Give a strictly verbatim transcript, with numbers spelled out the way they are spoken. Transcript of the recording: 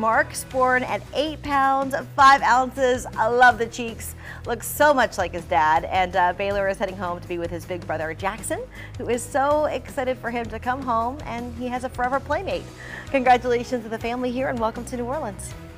Mark's born at eight pounds, five ounces. I love the cheeks. Looks so much like his dad. And uh, Baylor is heading home to be with his big brother, Jackson, who is so excited for him to come home, and he has a forever playmate. Congratulations to the family here, and welcome to New Orleans.